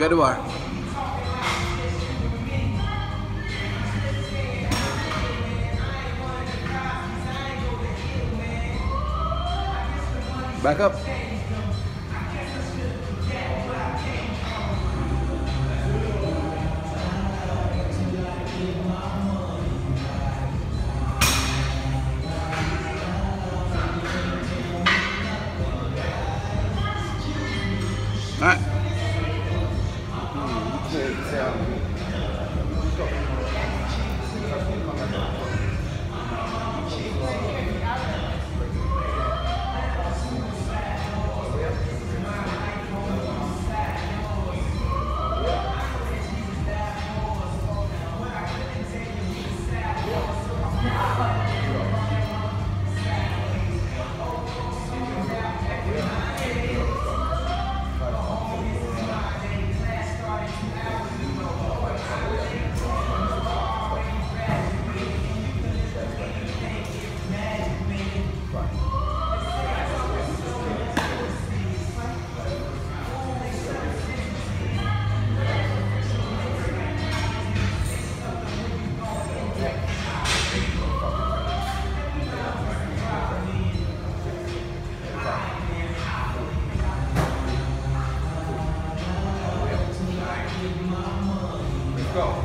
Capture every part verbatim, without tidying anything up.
at the bar. Back up. All right. Go.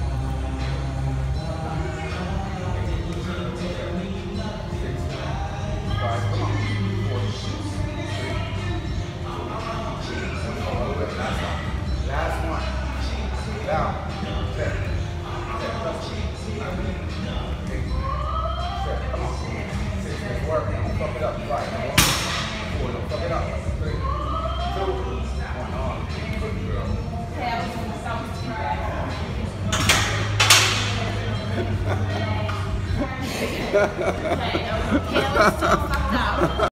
Last one. Down. Set. Set. Set. Come on. Six. It's working. Don't fuck it up. Right. Four. Don't fuck it up. Three. Two. One. On. Good girl. Okay, okay, let's talk about that.